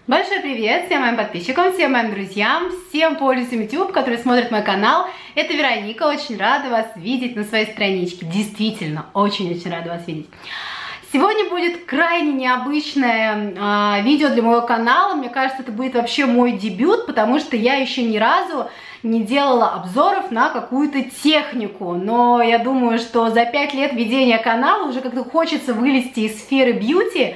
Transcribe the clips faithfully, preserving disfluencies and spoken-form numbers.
Большой привет всем моим подписчикам, всем моим друзьям, всем пользователям YouTube, которые смотрят мой канал. Это Вероника, очень рада вас видеть на своей страничке. Действительно, очень-очень рада вас видеть. Сегодня будет крайне необычное э, видео для моего канала. Мне кажется, это будет вообще мой дебют, потому что я еще ни разу не делала обзоров на какую-то технику. Но я думаю, что за пять лет ведения канала уже как-то хочется вылезти из сферы бьюти.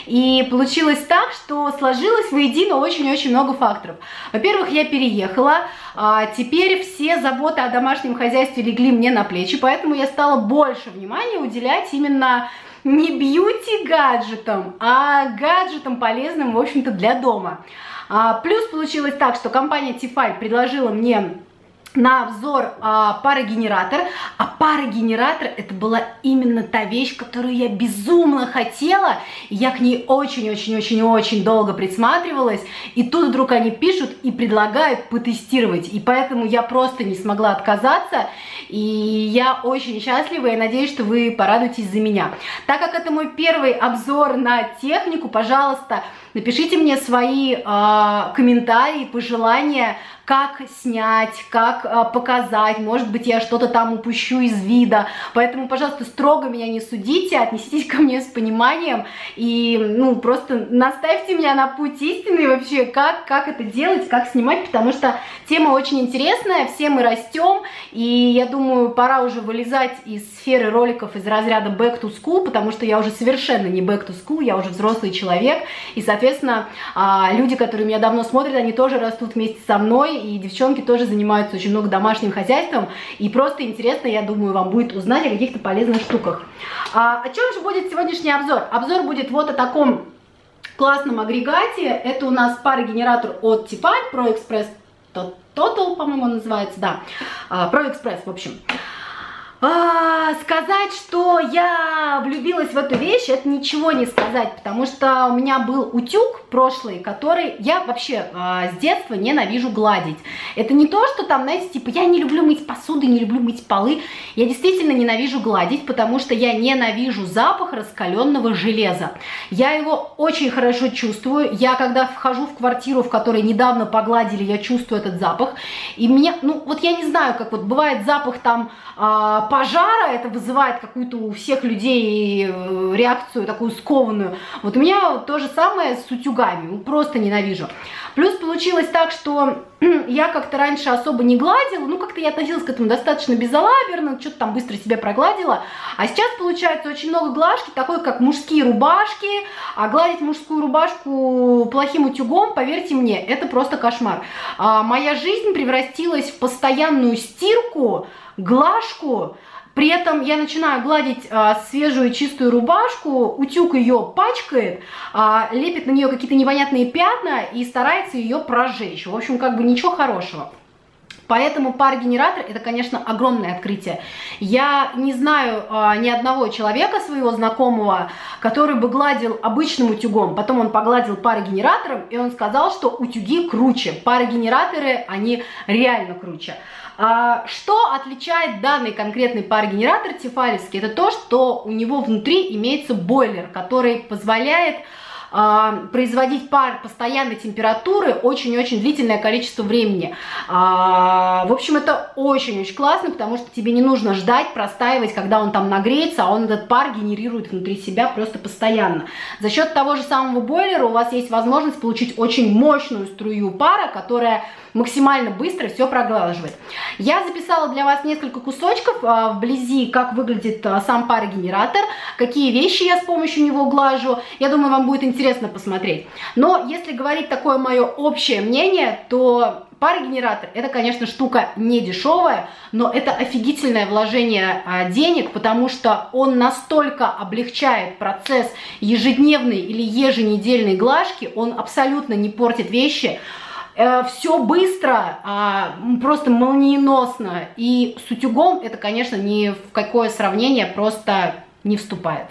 И получилось так, что сложилось воедино очень-очень много факторов. Во-первых, я переехала, а теперь все заботы о домашнем хозяйстве легли мне на плечи, поэтому я стала больше внимания уделять именно не бьюти-гаджетам, а гаджетам полезным, в общем-то, для дома. А, плюс получилось так, что компания Tefal предложила мне на обзор а, парогенератор, а парогенератор это была именно та вещь, которую я безумно хотела, и я к ней очень-очень-очень-очень долго присматривалась, и тут вдруг они пишут и предлагают потестировать, и поэтому я просто не смогла отказаться, и я очень счастлива, и надеюсь, что вы порадуетесь за меня. Так как это мой первый обзор на технику, пожалуйста, напишите мне свои э, комментарии, пожелания, как снять, как э, показать, может быть, я что-то там упущу из вида, поэтому, пожалуйста, строго меня не судите, отнеситесь ко мне с пониманием и, ну, просто наставьте меня на путь истины вообще, как, как это делать, как снимать, потому что тема очень интересная, все мы растем, и я думаю, пора уже вылезать из сферы роликов из разряда back to school, потому что я уже совершенно не back to school, я уже взрослый человек, и, соответственно, люди, которые меня давно смотрят, они тоже растут вместе со мной, и девчонки тоже занимаются очень много домашним хозяйством, и просто интересно, я думаю, вам будет узнать о каких-то полезных штуках. А, о чем же будет сегодняшний обзор? Обзор будет вот о таком классном агрегате. Это у нас парогенератор от Tefal, ProExpress Total, по-моему, он называется, да, ProExpress, в общем. А, сказать, что я влюбилась в эту вещь, это ничего не сказать, потому что у меня был утюг прошлый, который я вообще а, с детства ненавижу гладить. Это не то, что там, знаете, типа, я не люблю мыть посуду, не люблю мыть полы. Я действительно ненавижу гладить, потому что я ненавижу запах раскаленного железа. Я его очень хорошо чувствую. Я, когда вхожу в квартиру, в которой недавно погладили, я чувствую этот запах. И мне, ну, вот я не знаю, как вот бывает запах там а, пожара, это вызывает какую-то у всех людей реакцию такую скованную. Вот у меня то же самое с утюгами, просто ненавижу. Плюс получилось так, что я как-то раньше особо не гладила, ну как-то я относилась к этому достаточно безалаберно, что-то там быстро себя прогладила. А сейчас получается очень много глажки, такой как мужские рубашки, а гладить мужскую рубашку плохим утюгом, поверьте мне, это просто кошмар. А моя жизнь превратилась в постоянную стирку, глажку. При этом я начинаю гладить а, свежую чистую рубашку, утюг ее пачкает, а, лепит на нее какие-то непонятные пятна и старается ее прожечь. В общем, как бы ничего хорошего. Поэтому парогенератор это, конечно, огромное открытие. Я не знаю а, ни одного человека своего знакомого, который бы гладил обычным утюгом, потом он погладил парогенератором, и он сказал, что утюги круче. Парогенераторы, они реально круче. А, что отличает данный конкретный парогенератор тефалевский? Это то, что у него внутри имеется бойлер, который позволяет производить пар постоянной температуры очень-очень длительное количество времени. В общем, это очень-очень классно, потому что тебе не нужно ждать, простаивать, когда он там нагреется, а он этот пар генерирует внутри себя просто постоянно. За счет того же самого бойлера у вас есть возможность получить очень мощную струю пара, которая максимально быстро все проглаживает. Я записала для вас несколько кусочков вблизи, как выглядит сам парогенератор, какие вещи я с помощью него глажу. Я думаю, вам будет интересно посмотреть. Но если говорить такое мое общее мнение, то парогенератор это, конечно, штука не дешевая, но это офигительное вложение а, денег, потому что он настолько облегчает процесс ежедневной или еженедельной глажки, он абсолютно не портит вещи. Все быстро, просто молниеносно, и с утюгом это, конечно, ни в какое сравнение просто не вступает.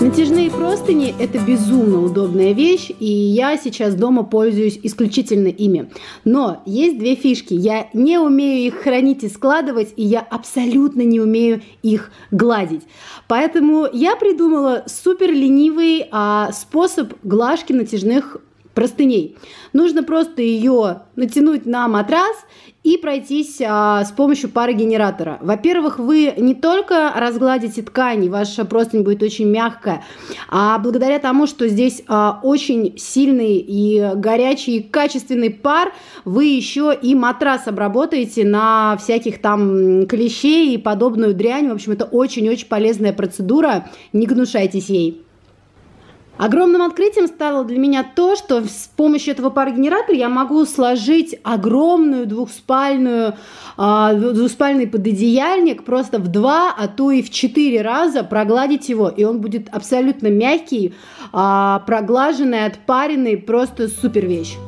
Натяжные простыни – это безумно удобная вещь, и я сейчас дома пользуюсь исключительно ими. Но есть две фишки. Я не умею их хранить и складывать, и я абсолютно не умею их гладить. Поэтому я придумала супер ленивый а, способ глажки натяжных простыней. Нужно просто ее натянуть на матрас и пройтись а, с помощью парогенератора. Во-первых, вы не только разгладите ткань, ваша простынь будет очень мягкая, а благодаря тому, что здесь а, очень сильный и горячий, и качественный пар, вы еще и матрас обработаете на всяких там клещей и подобную дрянь. В общем, это очень-очень полезная процедура, не гнушайтесь ей. Огромным открытием стало для меня то, что с помощью этого парогенератора я могу сложить огромную двухспальную, двухспальный пододеяльник просто в два, а то и в четыре раза, прогладить его, и он будет абсолютно мягкий, проглаженный, отпаренный, просто супер вещь.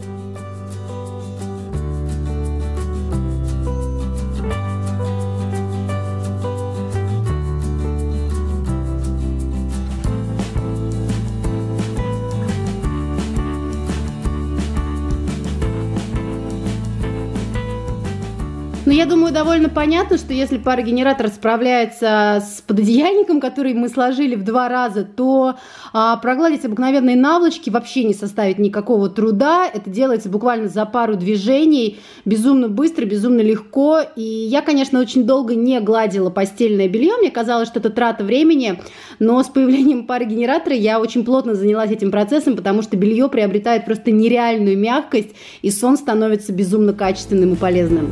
Но я думаю, довольно понятно, что если парогенератор справляется с пододеяльником, который мы сложили в два раза, то а, прогладить обыкновенные наволочки вообще не составит никакого труда. Это делается буквально за пару движений, безумно быстро, безумно легко. И я, конечно, очень долго не гладила постельное белье, мне казалось, что это трата времени, но с появлением парогенератора я очень плотно занялась этим процессом, потому что белье приобретает просто нереальную мягкость, и сон становится безумно качественным и полезным.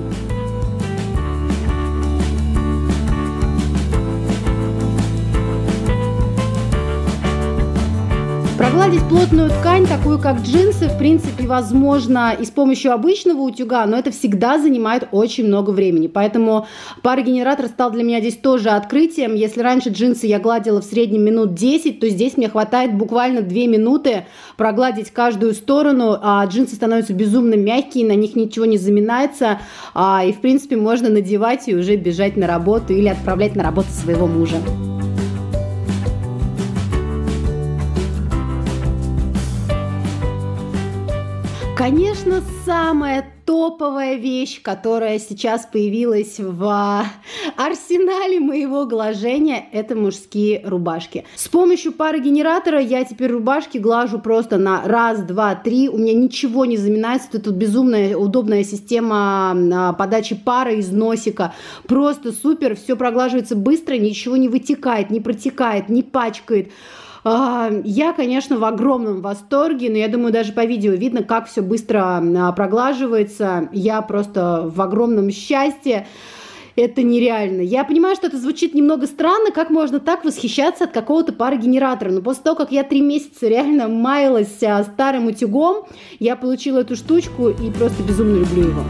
Прогладить плотную ткань, такую как джинсы, в принципе, возможно и с помощью обычного утюга, но это всегда занимает очень много времени. Поэтому парогенератор стал для меня здесь тоже открытием. Если раньше джинсы я гладила в среднем минут десять, то здесь мне хватает буквально две минуты прогладить каждую сторону, а джинсы становятся безумно мягкие, на них ничего не заминается, и, в принципе, можно надевать и уже бежать на работу или отправлять на работу своего мужа. Конечно, самая топовая вещь, которая сейчас появилась в арсенале моего глажения, это мужские рубашки. С помощью парогенератора я теперь рубашки глажу просто на раз, два, три. У меня ничего не заминается. Это тут безумная удобная система подачи пара из носика. Просто супер. Все проглаживается быстро, ничего не вытекает, не протекает, не пачкает. Я, конечно, в огромном восторге, но я думаю, даже по видео видно, как все быстро проглаживается. Я просто в огромном счастье. Это нереально. Я понимаю, что это звучит немного странно, как можно так восхищаться от какого-то парогенератора. Но после того, как я три месяца реально маялась старым утюгом, я получила эту штучку и просто безумно люблю его.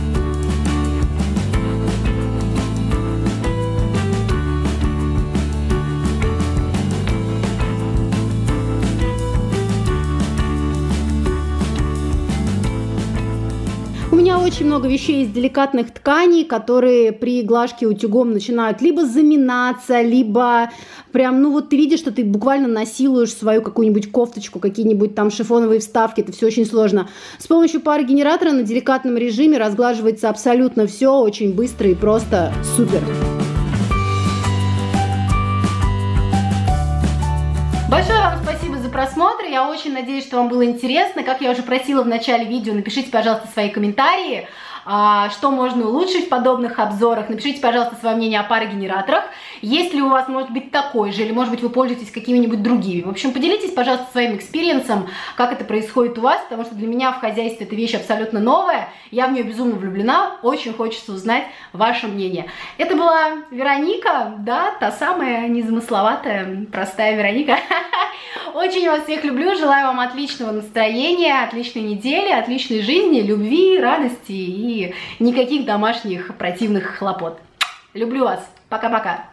У меня очень много вещей из деликатных тканей, которые при глажке утюгом начинают либо заминаться, либо прям, ну вот ты видишь, что ты буквально насилуешь свою какую-нибудь кофточку, какие-нибудь там шифоновые вставки, это все очень сложно. С помощью парогенератора на деликатном режиме разглаживается абсолютно все очень быстро и просто супер. Большое вам спасибо за просмотр, я очень надеюсь, что вам было интересно. Как я уже просила в начале видео, напишите, пожалуйста, свои комментарии, что можно улучшить в подобных обзорах. Напишите, пожалуйста, свое мнение о парогенераторах. Есть ли у вас, может быть, такой же, или, может быть, вы пользуетесь какими-нибудь другими. В общем, поделитесь, пожалуйста, своим экспириенсом, как это происходит у вас, потому что для меня в хозяйстве эта вещь абсолютно новая. Я в нее безумно влюблена, очень хочется узнать ваше мнение. Это была Вероника, да, та самая незамысловатая, простая Вероника. Очень вас всех люблю, желаю вам отличного настроения, отличной недели, отличной жизни, любви, радости и никаких домашних противных хлопот. Люблю вас. Пока-пока.